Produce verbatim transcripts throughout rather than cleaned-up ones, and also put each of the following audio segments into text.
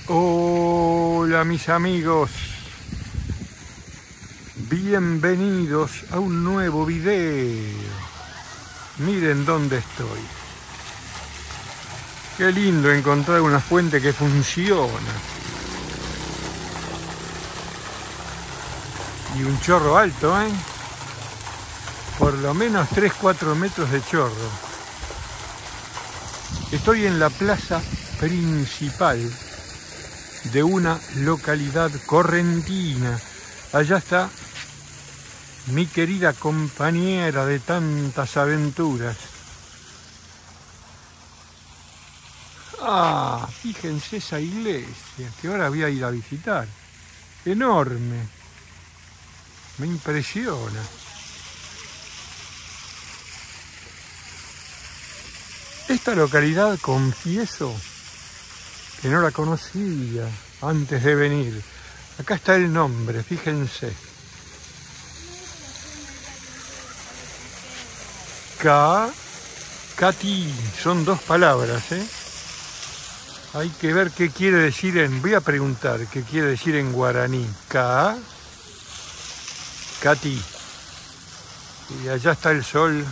Hola mis amigos, bienvenidos a un nuevo video. Miren dónde estoy. Qué lindo encontrar una fuente que funciona. Y un chorro alto, ¿eh? Por lo menos tres cuatro metros de chorro. Estoy en la plaza principal de una localidad correntina. Allá está mi querida compañera de tantas aventuras. Ah, fíjense esa iglesia que ahora voy a ir a visitar. Enorme. Me impresiona. Esta localidad, confieso, que no la conocía antes de venir. Acá está el nombre, fíjense. Caacatí, son dos palabras, ¿eh? Hay que ver qué quiere decir en... Voy a preguntar qué quiere decir en guaraní. Caacatí. Y allá está el sol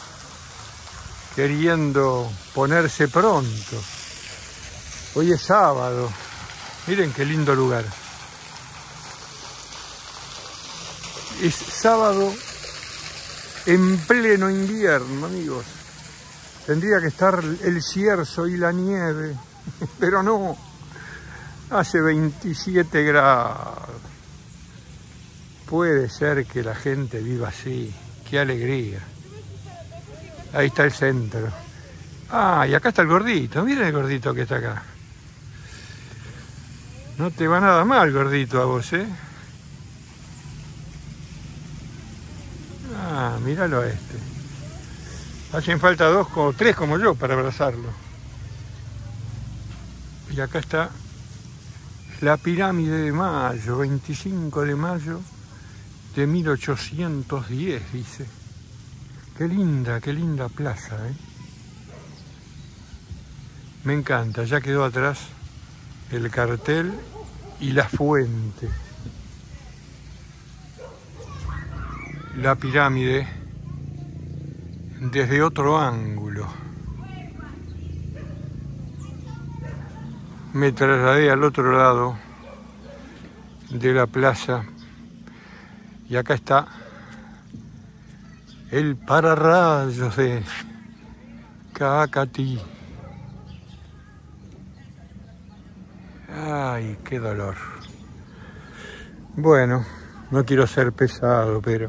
queriendo ponerse pronto. Hoy es sábado. Miren qué lindo lugar. Es sábado en pleno invierno, amigos. Tendría que estar el cierzo y la nieve, pero no. Hace veintisiete grados. Puede ser que la gente viva así. Qué alegría. Ahí está el centro. Ah, y acá está el gordito. Miren el gordito que está acá. No te va nada mal, gordito, a vos, ¿eh? Ah, míralo a este. Hacen falta dos o tres como yo para abrazarlo. Y acá está la pirámide de Mayo, veinticinco de mayo de mil ochocientos diez, dice. Qué linda, qué linda plaza, ¿eh? Me encanta, ya quedó atrás el cartel y la fuente. La pirámide desde otro ángulo. Me trasladé al otro lado de la plaza y acá está el pararrayos de Caacatí. Ay, qué dolor. Bueno, no quiero ser pesado, pero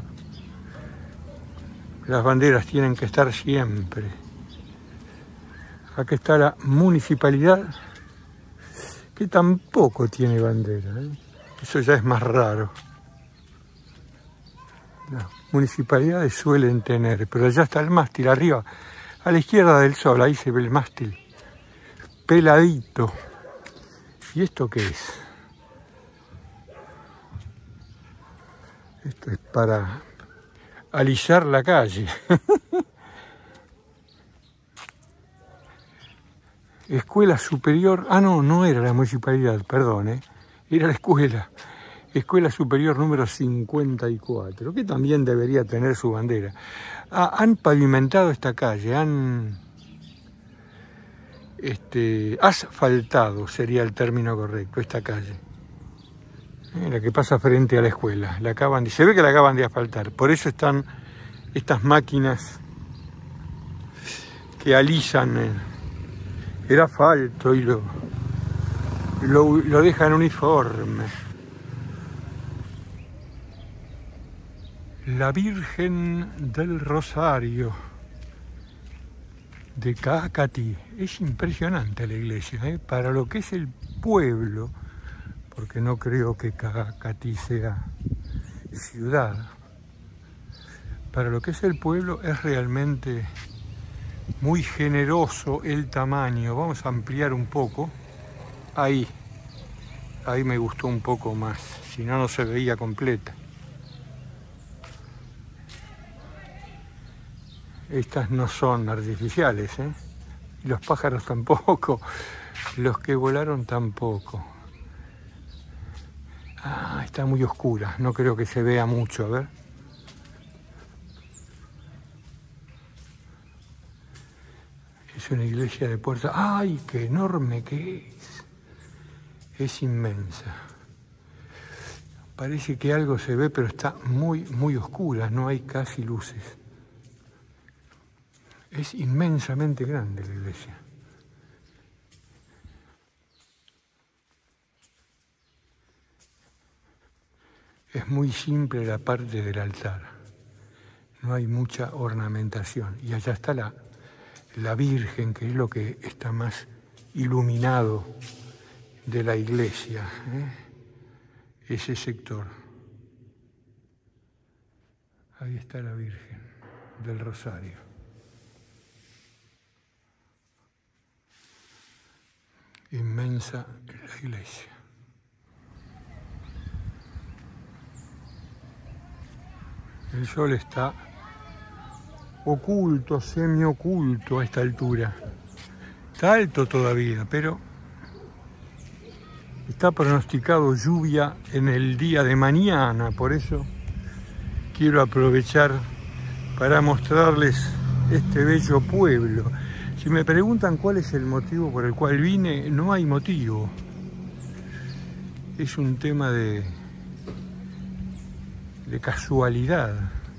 las banderas tienen que estar siempre. Acá está la municipalidad, que tampoco tiene bandera, ¿eh? Eso ya es más raro. Las municipalidades suelen tener, pero allá está el mástil, arriba, a la izquierda del sol, ahí se ve el mástil, peladito. ¿Y esto qué es? Esto es para alisar la calle. Escuela Superior... Ah, no, no era la municipalidad, perdón, ¿eh? Era la escuela. Escuela Superior número cincuenta y cuatro, que también debería tener su bandera. Ah, han pavimentado esta calle, han... Este, asfaltado sería el término correcto, esta calle. Eh, la que pasa frente a la escuela. La acaban de, se ve que la acaban de asfaltar. Por eso están estas máquinas que alisan el, el asfalto y lo, lo, lo dejan uniforme. La Virgen del Rosario de Caacatí. Es impresionante la iglesia, ¿eh? Para lo que es el pueblo, porque no creo que Caacatí sea ciudad. Para lo que es el pueblo es realmente muy generoso el tamaño. Vamos a ampliar un poco. Ahí, ahí me gustó un poco más, si no, no se veía completa. Estas no son artificiales, ¿eh? Y los pájaros tampoco, los que volaron tampoco. Ah, está muy oscura, no creo que se vea mucho, a ver. Es una iglesia de puerta. ¡Ay, qué enorme que es! Es inmensa. Parece que algo se ve, pero está muy, muy oscura, no hay casi luces. Es inmensamente grande la iglesia. Es muy simple la parte del altar. No hay mucha ornamentación. Y allá está la, la Virgen, que es lo que está más iluminado de la iglesia, ¿eh? Ese sector. Ahí está la Virgen del Rosario. Inmensa la iglesia. El sol está oculto, semioculto a esta altura. Está alto todavía, pero está pronosticado lluvia en el día de mañana. Por eso quiero aprovechar para mostrarles este bello pueblo. Si me preguntan cuál es el motivo por el cual vine, no hay motivo. Es un tema de, de casualidad.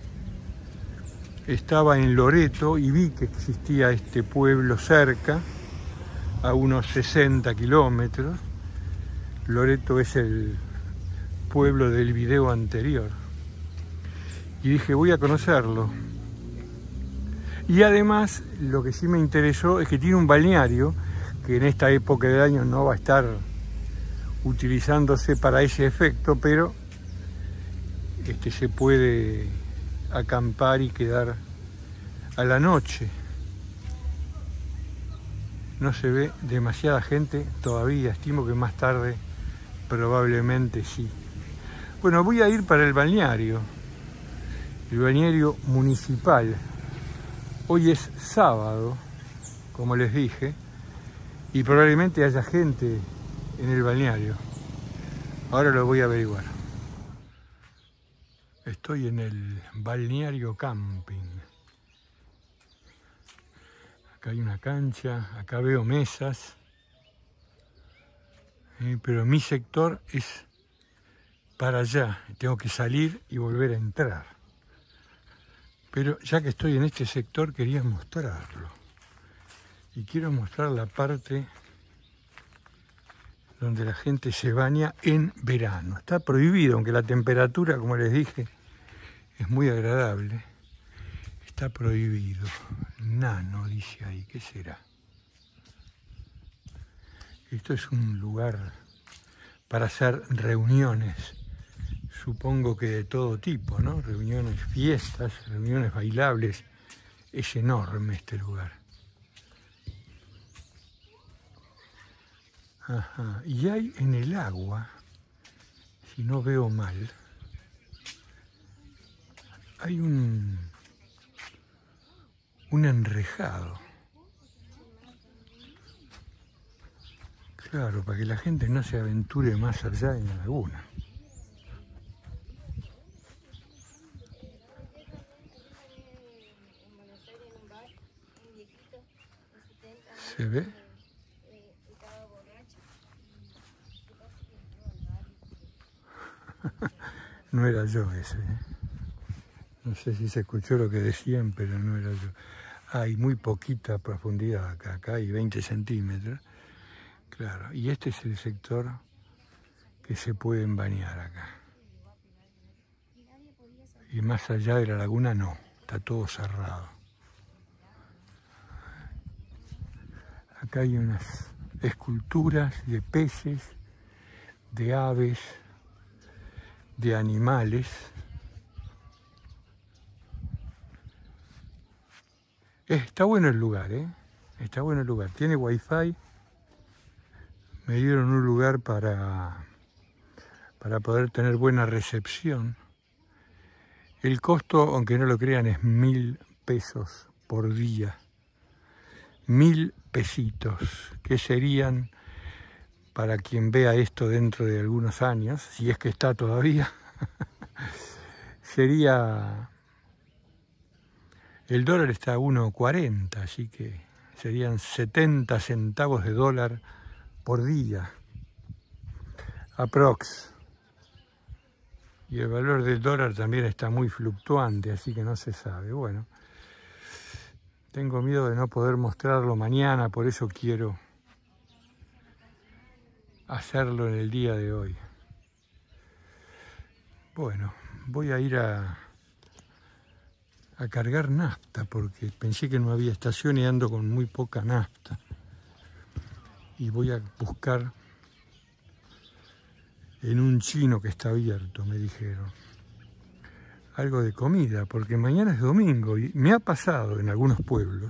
Estaba en Loreto y vi que existía este pueblo cerca, a unos sesenta kilómetros. Loreto es el pueblo del video anterior. Y dije, voy a conocerlo. Y además, lo que sí me interesó es que tiene un balneario, que en esta época del año no va a estar utilizándose para ese efecto, pero este, se puede acampar y quedar a la noche. No se ve demasiada gente todavía, estimo que más tarde probablemente sí. Bueno, voy a ir para el balneario, el balneario municipal. Hoy es sábado, como les dije, y probablemente haya gente en el balneario. Ahora lo voy a averiguar. Estoy en el balneario camping. Acá hay una cancha, acá veo mesas. Eh, pero mi sector es para allá. Tengo que salir y volver a entrar. Pero ya que estoy en este sector quería mostrarlo. Y quiero mostrar la parte donde la gente se baña en verano. Está prohibido, aunque la temperatura, como les dije, es muy agradable. Está prohibido. Nano, dice ahí. ¿Qué será? Esto es un lugar para hacer reuniones. Supongo que de todo tipo, ¿no? Reuniones, fiestas, reuniones bailables. Es enorme este lugar. Ajá. Y hay en el agua, si no veo mal, hay un, un enrejado. Claro, para que la gente no se aventure más allá en la laguna. ¿Se ve? No era yo ese, ¿eh? No sé si se escuchó lo que decían, pero no era yo. Hay muy poquita profundidad acá, acá hay veinte centímetros. Claro, y este es el sector que se pueden bañar acá. Y más allá de la laguna no, está todo cerrado. Acá hay unas esculturas de peces, de aves, de animales. Está bueno el lugar, ¿eh? Está bueno el lugar. Tiene wifi. Me dieron un lugar para, para poder tener buena recepción. El costo, aunque no lo crean, es mil pesos por día. Mil pesitos, que serían para quien vea esto dentro de algunos años, si es que está todavía, sería, el dólar está a uno cuarenta, así que serían setenta centavos de dólar por día, aprox. Y el valor del dólar también está muy fluctuante, así que no se sabe. Bueno, tengo miedo de no poder mostrarlo mañana, por eso quiero hacerlo en el día de hoy. Bueno, voy a ir a, a cargar nafta, porque pensé que no había estación y ando con muy poca nafta. Y voy a buscar en un chino que está abierto, me dijeron, algo de comida, porque mañana es domingo y me ha pasado en algunos pueblos,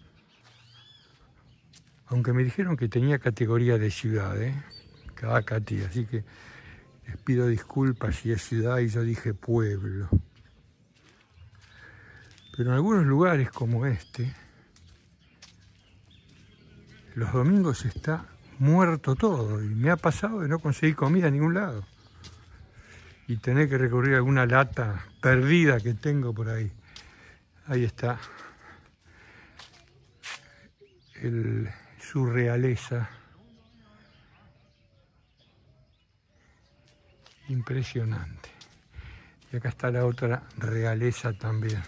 aunque me dijeron que tenía categoría de ciudad, ¿eh? Caacatí, así que les pido disculpas si es ciudad y yo dije pueblo. Pero en algunos lugares como este, los domingos está muerto todo y me ha pasado de no conseguir comida en ningún lado y tener que recurrir a alguna lata perdida que tengo por ahí. Ahí está el, su realeza. Impresionante. Y acá está la otra realeza también.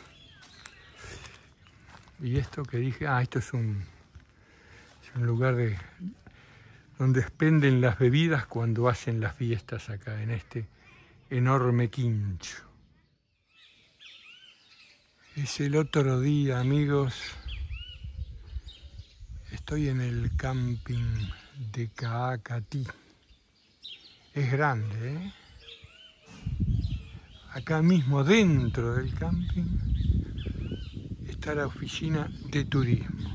Y esto que dije, ah, esto es un, es un lugar de, donde expenden las bebidas cuando hacen las fiestas acá en este enorme quincho. Es el otro día, amigos. Estoy en el camping de Caacatí. Es grande, ¿eh? Acá mismo dentro del camping está la oficina de turismo.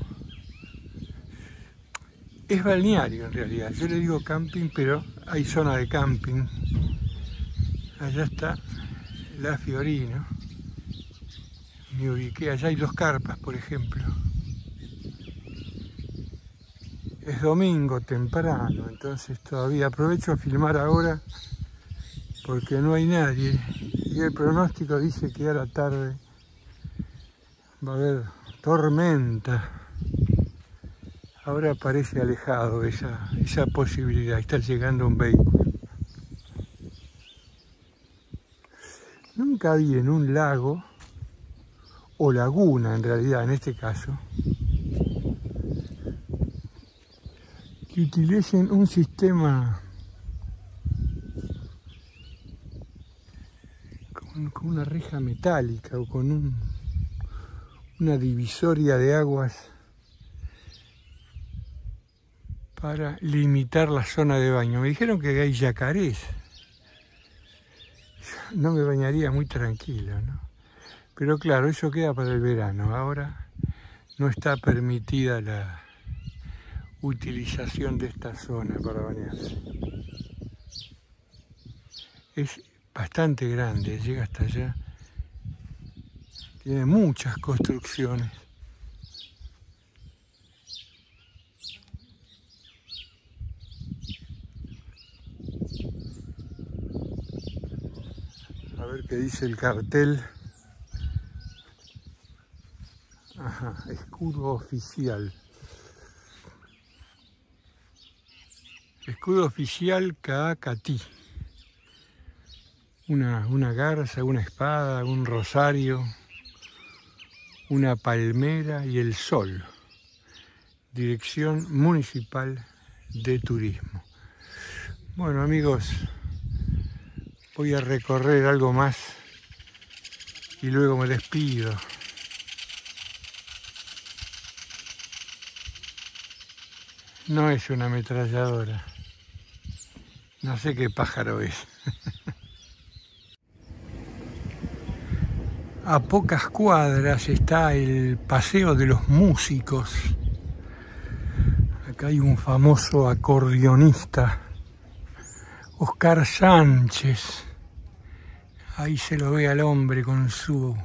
Es balneario en realidad, yo le digo camping, pero hay zona de camping. Allá está la Fiorino. Me ubiqué, allá hay dos carpas, por ejemplo. Es domingo temprano, entonces todavía aprovecho a filmar ahora porque no hay nadie. Y el pronóstico dice que a la tarde va a haber tormenta. Ahora parece alejado esa, esa posibilidad, está llegando un vehículo. Nunca vi en un lago, o laguna en realidad en este caso, que utilicen un sistema con, con una reja metálica o con un, una divisoria de aguas para limitar la zona de baño. Me dijeron que hay yacarés. No me bañaría muy tranquilo, ¿no? Pero claro, eso queda para el verano. Ahora no está permitida la utilización de esta zona para bañarse. Es bastante grande, llega hasta allá. Tiene muchas construcciones. A ver qué dice el cartel. Ajá, escudo oficial. Escudo oficial Caacatí. Una, una garza, una espada, un rosario, una palmera y el sol. Dirección Municipal de Turismo. Bueno, amigos, voy a recorrer algo más y luego me despido. No es una ametralladora. No sé qué pájaro es. A pocas cuadras está el Paseo de los Músicos. Acá hay un famoso acordeonista, Oscar Sánchez. Ahí se lo ve al hombre con su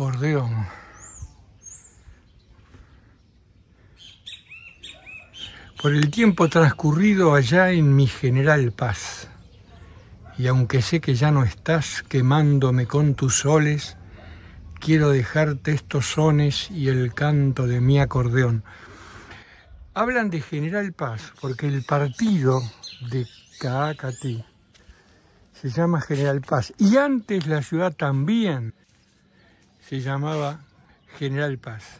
acordeón. por el tiempo transcurrido allá en mi General Paz. Y aunque sé que ya no estás quemándome con tus soles, quiero dejarte estos sones y el canto de mi acordeón. Hablan de General Paz porque el partido de Caacatí se llama General Paz. Y antes la ciudad también se llamaba General Paz.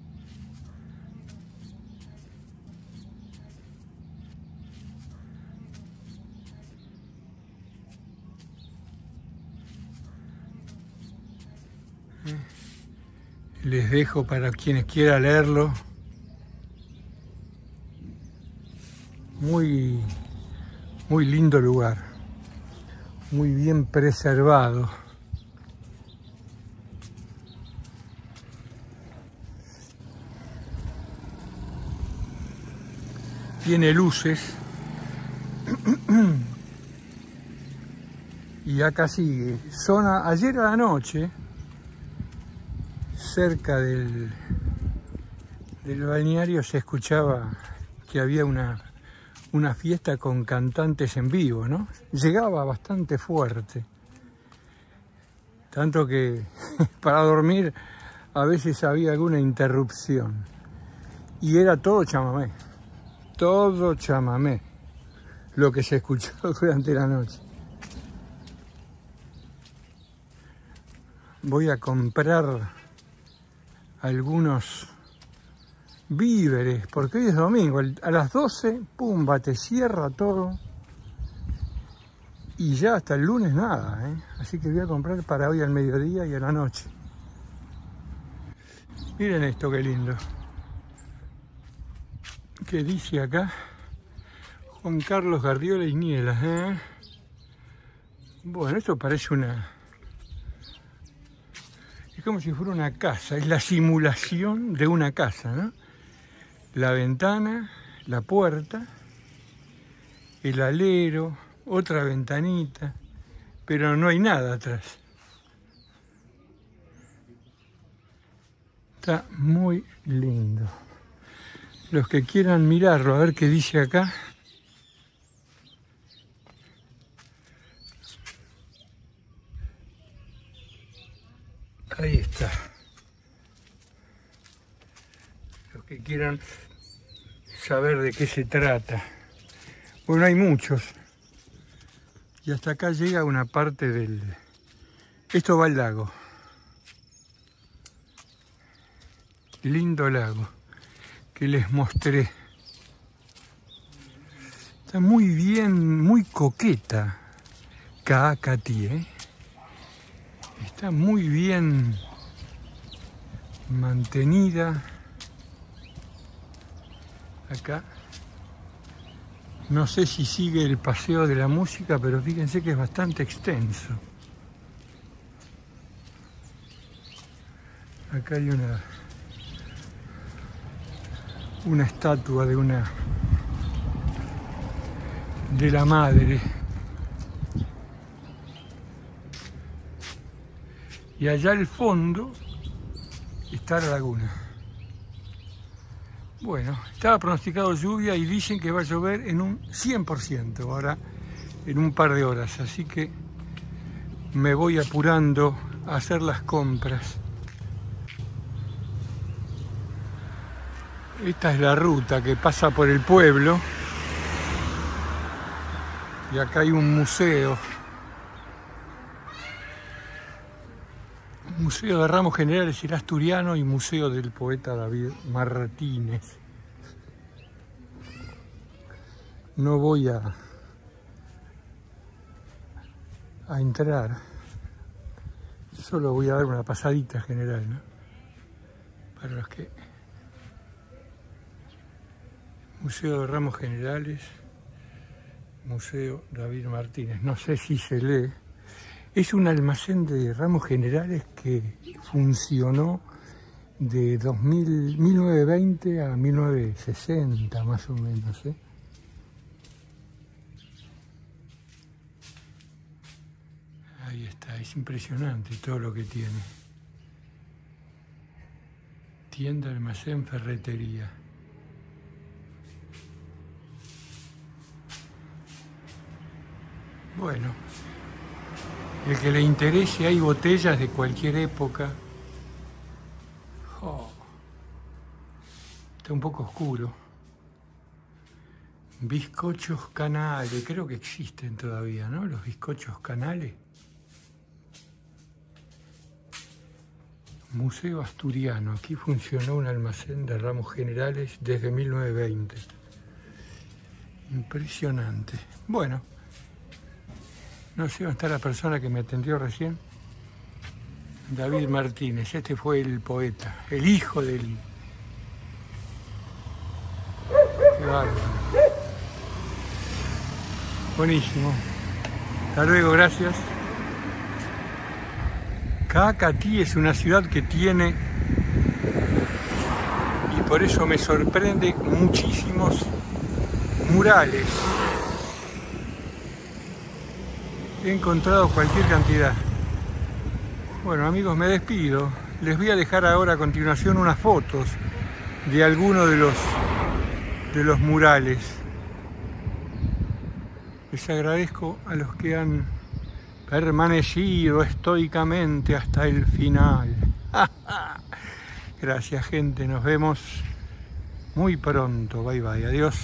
Les dejo para quienes quieran leerlo. Muy, muy lindo lugar, muy bien preservado. Tiene luces y acá sigue. Zona, ayer a la noche, cerca del, del balneario se escuchaba que había una, una fiesta con cantantes en vivo, ¿no? Llegaba bastante fuerte, tanto que para dormir a veces había alguna interrupción y era todo chamamé, todo chamamé, lo que se escuchó durante la noche. Voy a comprar algunos víveres, porque hoy es domingo, a las doce, pumba, te cierra todo y ya hasta el lunes nada, ¿eh? Así que voy a comprar para hoy al mediodía y a la noche. Miren esto, qué lindo. ¿Qué dice acá? Juan Carlos Gardiola y Nielas, ¿eh? Bueno, esto parece una... Es como si fuera una casa, es la simulación de una casa, ¿no? La ventana, la puerta, el alero, otra ventanita, pero no hay nada atrás. Está muy lindo. Los que quieran mirarlo, a ver qué dice acá. Ahí está. Los que quieran saber de qué se trata. Bueno, hay muchos. Y hasta acá llega una parte del... Esto va al lago. Lindo lago que les mostré. Está muy bien, muy coqueta Caacatí, ¿eh? Está muy bien mantenida. Acá no sé si sigue el paseo de la música, pero fíjense que es bastante extenso. Acá hay una una estatua de una de la madre. Y allá al fondo está la laguna. Bueno, estaba pronosticado lluvia y dicen que va a llover en un cien por ciento ahora, en un par de horas. Así que me voy apurando a hacer las compras. Esta es la ruta que pasa por el pueblo. Y acá hay un museo. Museo de Ramos Generales el Asturiano y Museo del Poeta David Martínez. No voy a, a entrar, solo voy a dar una pasadita general, ¿no? Para los que... Museo de Ramos Generales, Museo David Martínez, no sé si se lee. Es un almacén de ramos generales que funcionó de dos mil, mil novecientos veinte a mil novecientos sesenta, más o menos, ¿eh? Ahí está, es impresionante todo lo que tiene. Tienda, almacén, ferretería. Bueno, el que le interese, hay botellas de cualquier época. Oh, está un poco oscuro. Bizcochos Canales, creo que existen todavía, ¿no? Los bizcochos Canales. Museo Asturiano, aquí funcionó un almacén de ramos generales desde mil novecientos veinte. Impresionante. Bueno, no sé dónde está la persona que me atendió recién. David Martínez, este fue el poeta, el hijo del... Qué bárbaro. Buenísimo. Hasta luego, gracias. Cacatí es una ciudad que tiene, y por eso me sorprende, muchísimos murales. He encontrado cualquier cantidad. Bueno, amigos, me despido. Les voy a dejar ahora a continuación unas fotos de algunos de los, de los murales. Les agradezco a los que han permanecido estoicamente hasta el final. Gracias, gente. Nos vemos muy pronto. Bye, bye. Adiós.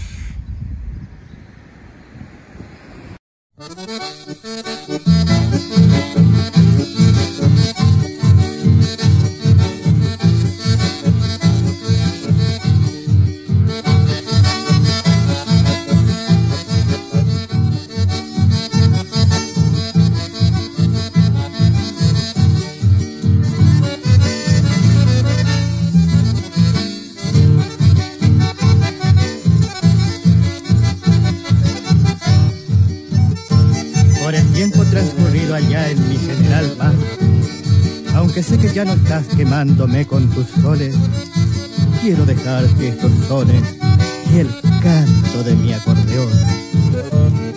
Transcurrido allá en mi General Paz, aunque sé que ya no estás quemándome con tus soles, quiero dejar que estos sones y el canto de mi acordeón